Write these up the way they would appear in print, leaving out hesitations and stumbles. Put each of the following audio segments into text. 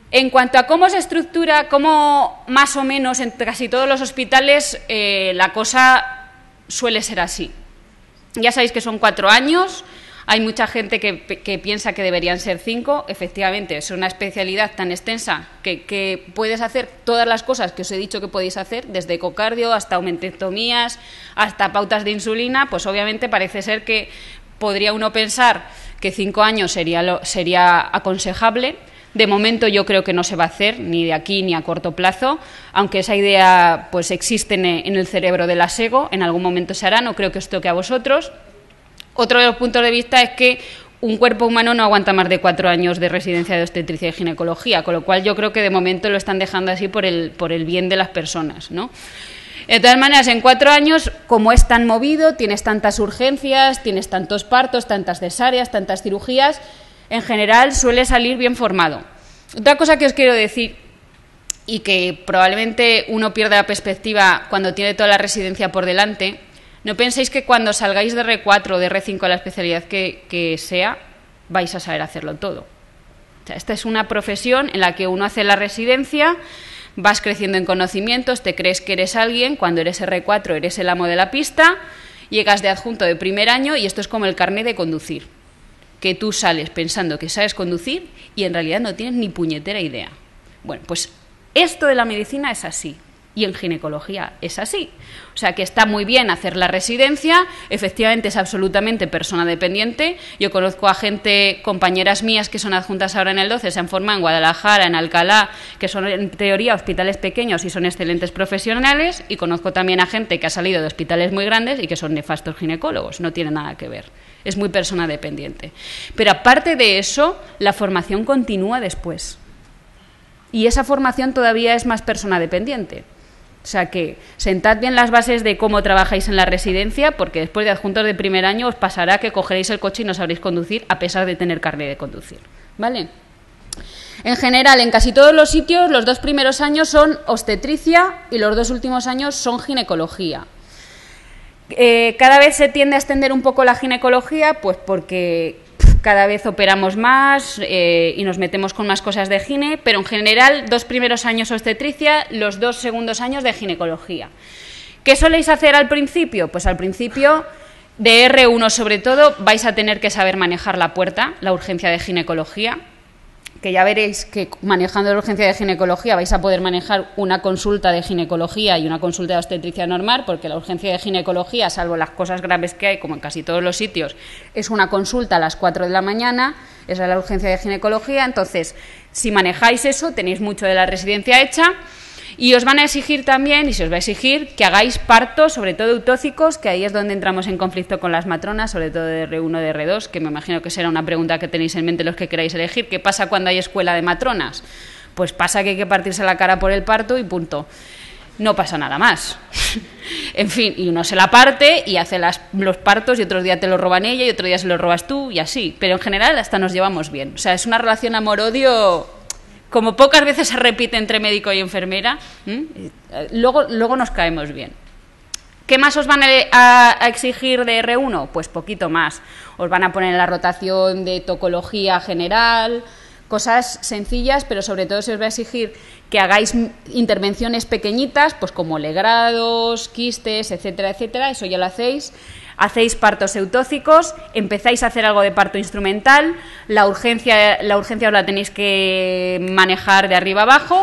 En cuanto a cómo se estructura, cómo más o menos en casi todos los hospitales la cosa suele ser así. Ya sabéis que son 4 años, hay mucha gente que piensa que deberían ser 5, efectivamente es una especialidad tan extensa que puedes hacer todas las cosas que os he dicho que podéis hacer, desde ecocardio hasta aumentectomías, hasta pautas de insulina, pues obviamente parece ser que podría uno pensar que 5 años sería aconsejable. De momento yo creo que no se va a hacer, ni de aquí ni a corto plazo, aunque esa idea pues existe en el cerebro de la SEGO, en algún momento se hará, no creo que os toque a vosotros. Otro de los puntos de vista es que un cuerpo humano no aguanta más de 4 años de residencia de obstetricia y ginecología, con lo cual yo creo que de momento lo están dejando así por el bien de las personas, ¿no? De todas maneras, en 4 años, como es tan movido, tienes tantas urgencias, tienes tantos partos, tantas cesáreas, tantas cirugías, en general suele salir bien formado. Otra cosa que os quiero decir, y que probablemente uno pierda la perspectiva cuando tiene toda la residencia por delante, no penséis que cuando salgáis de R4 o de R5 a la especialidad que sea, vais a saber hacerlo todo. O sea, esta es una profesión en la que uno hace la residencia, vas creciendo en conocimientos, te crees que eres alguien, cuando eres R4 eres el amo de la pista, llegas de adjunto de primer año y esto es como el carnet de conducir, que tú sales pensando que sabes conducir y en realidad no tienes ni puñetera idea. Bueno, pues esto de la medicina es así y en ginecología es así. O sea que está muy bien hacer la residencia, efectivamente es absolutamente persona dependiente. Yo conozco a gente, compañeras mías que son adjuntas ahora en el 12, se han formado en Guadalajara, en Alcalá, que son en teoría hospitales pequeños y son excelentes profesionales, y conozco también a gente que ha salido de hospitales muy grandes y que son nefastos ginecólogos, no tiene nada que ver. Es muy persona dependiente. Pero aparte de eso, la formación continúa después. Y esa formación todavía es más persona dependiente. O sea que sentad bien las bases de cómo trabajáis en la residencia, porque después de adjuntos de primer año os pasará que cogeréis el coche y no sabréis conducir a pesar de tener carnet de conducir, ¿vale? En general, en casi todos los sitios, los 2 primeros años son obstetricia y los 2 últimos años son ginecología. Cada vez se tiende a extender un poco la ginecología, pues porque cada vez operamos más y nos metemos con más cosas de gine, pero en general 2 primeros años obstetricia, los 2 segundos años de ginecología. ¿Qué soléis hacer al principio? Pues al principio, de R1 sobre todo, vais a tener que saber manejar la puerta, la urgencia de ginecología, que ya veréis que manejando la urgencia de ginecología vais a poder manejar una consulta de ginecología y una consulta de obstetricia normal, porque la urgencia de ginecología, salvo las cosas graves que hay, como en casi todos los sitios, es una consulta a las 4 de la mañana, esa es la urgencia de ginecología. Entonces, si manejáis eso, tenéis mucho de la residencia hecha. Y os van a exigir también, y se os va a exigir, que hagáis partos, sobre todo eutóxicos, que ahí es donde entramos en conflicto con las matronas, sobre todo de R1 y de R2, que me imagino que será una pregunta que tenéis en mente los que queráis elegir. ¿Qué pasa cuando hay escuela de matronas? Pues pasa que hay que partirse la cara por el parto y punto. No pasa nada más. En fin, y uno se la parte y hace los partos y otro día te lo roban ella y otro día se lo robas tú y así. Pero en general hasta nos llevamos bien. O sea, es una relación amor-odio... Como pocas veces se repite entre médico y enfermera, luego nos caemos bien. ¿Qué más os van a exigir de R1? Pues poquito más. Os van a poner en la rotación de tocología general, cosas sencillas, pero sobre todo se os va a exigir que hagáis intervenciones pequeñitas, pues como legrados, quistes, etcétera, etcétera, eso ya lo hacéis. Hacéis partos eutóxicos, empezáis a hacer algo de parto instrumental, la urgencia os la tenéis que manejar de arriba abajo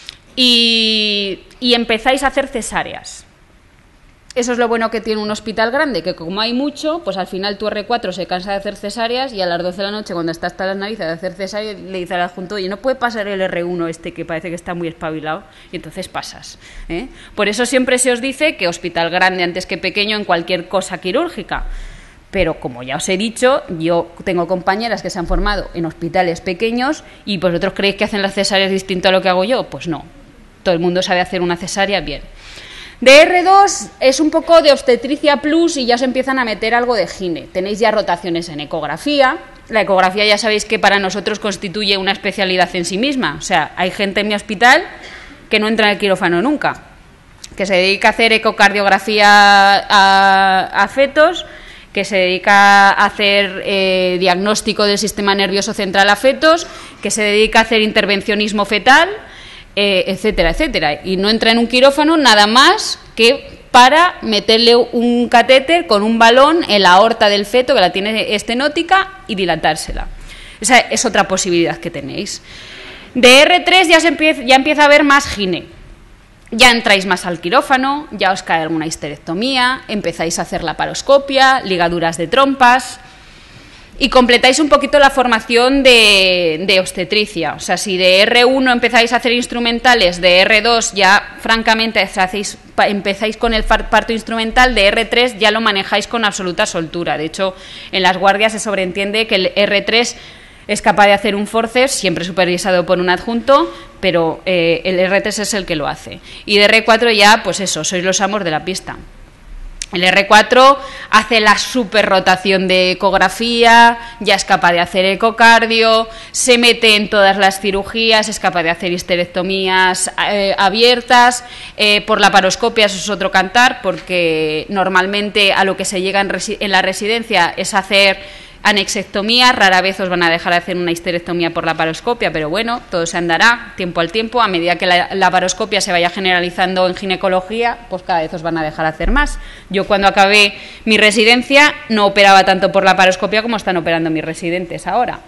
y empezáis a hacer cesáreas. Eso es lo bueno que tiene un hospital grande, que como hay mucho, pues al final tu R4 se cansa de hacer cesáreas y a las 12 de la noche, cuando está hasta las narices de hacer cesáreas, le dice al adjunto, oye, no puede pasar el R1 este que parece que está muy espabilado, y entonces pasas. Por eso siempre se os dice que hospital grande antes que pequeño en cualquier cosa quirúrgica. Pero como ya os he dicho, yo tengo compañeras que se han formado en hospitales pequeños y vosotros creéis que hacen las cesáreas distinto a lo que hago yo. Pues no, todo el mundo sabe hacer una cesárea bien. De R2 es un poco de obstetricia plus y ya os empiezan a meter algo de gine. Tenéis ya rotaciones en ecografía. La ecografía ya sabéis que para nosotros constituye una especialidad en sí misma. O sea, hay gente en mi hospital que no entra en el quirófano nunca, que se dedica a hacer ecocardiografía a fetos que se dedica a hacer diagnóstico del sistema nervioso central a fetos, que se dedica a hacer intervencionismo fetal, etcétera, etcétera. Y no entra en un quirófano nada más que para meterle un catéter con un balón en la aorta del feto, que la tiene estenótica, y dilatársela. Esa es otra posibilidad que tenéis. De R3 ya empieza a haber más gine. Ya entráis más al quirófano, ya os cae alguna histerectomía, empezáis a hacer laparoscopia, ligaduras de trompas y completáis un poquito la formación de obstetricia. O sea, si de R1 empezáis a hacer instrumentales, de R2 ya francamente empezáis con el parto instrumental, de R3 ya lo manejáis con absoluta soltura. De hecho, en las guardias se sobreentiende que el R3 es capaz de hacer un forceps, siempre supervisado por un adjunto, pero el R3 es el que lo hace. Y de R4 ya, pues eso, sois los amos de la pista. El R4 hace la superrotación de ecografía, ya es capaz de hacer ecocardio, se mete en todas las cirugías, es capaz de hacer histerectomías abiertas, por laparoscopia eso es otro cantar, porque normalmente a lo que se llega en la residencia es hacer anexectomía, rara vez os van a dejar hacer una histerectomía por laparoscopia, pero bueno, todo se andará tiempo al tiempo, a medida que la laparoscopia se vaya generalizando en ginecología, pues cada vez os van a dejar hacer más. Yo cuando acabé mi residencia no operaba tanto por laparoscopia como están operando mis residentes ahora.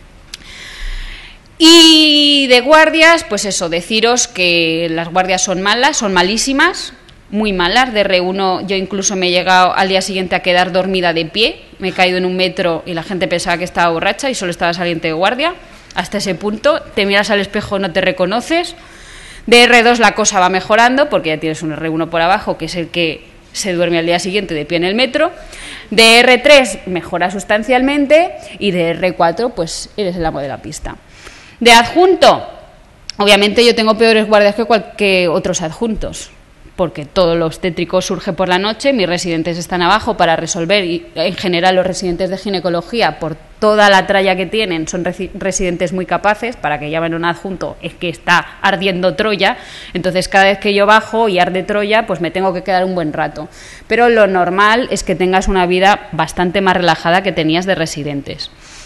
Y de guardias, pues eso, deciros que las guardias son malas, son malísimas, muy malas. De R1 yo incluso me he llegado al día siguiente a quedar dormida de pie, me he caído en un metro y la gente pensaba que estaba borracha y solo estaba saliente de guardia, hasta ese punto. Te miras al espejo, no te reconoces. De R2 la cosa va mejorando porque ya tienes un R1 por abajo, que es el que se duerme al día siguiente de pie en el metro. De R3 mejora sustancialmente y de R4 pues eres el amo de la pista. De adjunto, obviamente yo tengo peores guardias que otros adjuntos, porque todo lo obstétrico surge por la noche, mis residentes están abajo para resolver, y en general los residentes de ginecología, por toda la tralla que tienen, son residentes muy capaces. Para que llamen un adjunto es que está ardiendo Troya, entonces cada vez que yo bajo y arde Troya, pues me tengo que quedar un buen rato. Pero lo normal es que tengas una vida bastante más relajada que tenías de residente.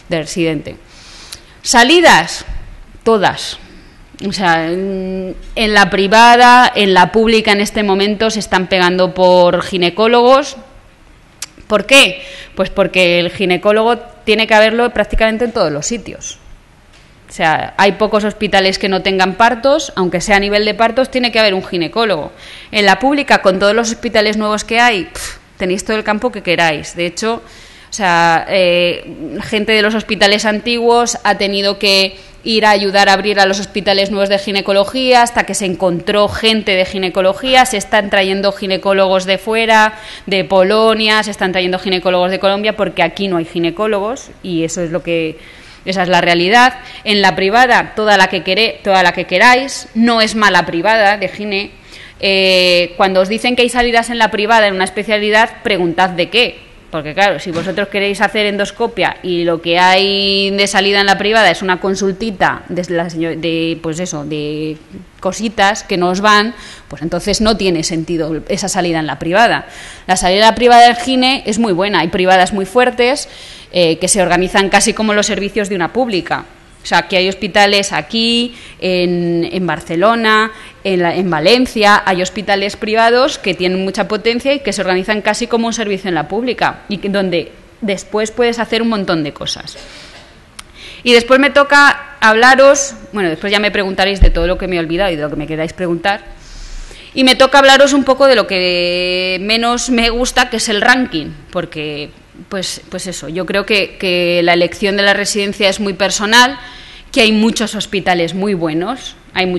Salidas, todas. O sea, en la privada, en la pública en este momento se están pegando por ginecólogos. ¿Por qué? Pues porque el ginecólogo tiene que haberlo prácticamente en todos los sitios. O sea, hay pocos hospitales que no tengan partos, aunque sea a nivel de partos, tiene que haber un ginecólogo. En la pública, con todos los hospitales nuevos que hay, tenéis todo el campo que queráis. De hecho, o sea, gente de los hospitales antiguos ha tenido que ir a ayudar a abrir a los hospitales nuevos de ginecología hasta que se encontró gente de ginecología. Se están trayendo ginecólogos de fuera, de Polonia, se están trayendo ginecólogos de Colombia, porque aquí no hay ginecólogos y eso es esa es la realidad. En la privada, toda la que queráis, no es mala privada de gine. Cuando os dicen que hay salidas en la privada en una especialidad, preguntad de qué. Porque claro, si vosotros queréis hacer endoscopia y lo que hay de salida en la privada es una consultita de cositas que no os van, pues entonces no tiene sentido esa salida en la privada. La salida en la privada del gine es muy buena, hay privadas muy fuertes que se organizan casi como los servicios de una pública. O sea, que hay hospitales aquí, en Barcelona, en Valencia, hay hospitales privados que tienen mucha potencia y que se organizan casi como un servicio en la pública, y donde después puedes hacer un montón de cosas. Y después me toca hablaros, bueno, después ya me preguntaréis de todo lo que me he olvidado y de lo que me queráis preguntar, y me toca hablaros un poco de lo que menos me gusta, que es el ranking, porque pues eso, yo creo que la elección de la residencia es muy personal, que hay muchos hospitales muy buenos,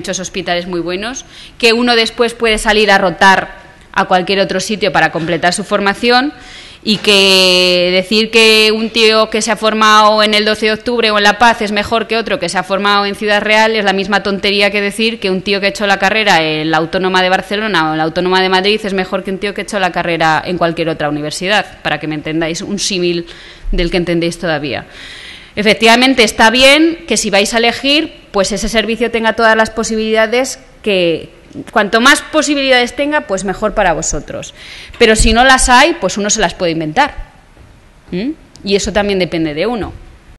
que uno después puede salir a rotar a cualquier otro sitio para completar su formación, y que decir que un tío que se ha formado en el 12 de octubre o en La Paz es mejor que otro que se ha formado en Ciudad Real es la misma tontería que decir que un tío que ha hecho la carrera en la Autónoma de Barcelona o en la Autónoma de Madrid es mejor que un tío que ha hecho la carrera en cualquier otra universidad, para que me entendáis, un símil del que entendéis todavía. Efectivamente, está bien que si vais a elegir, pues ese servicio tenga todas las posibilidades que... Cuanto más posibilidades tenga, pues mejor para vosotros. Pero si no las hay, pues uno se las puede inventar. Y eso también depende de uno.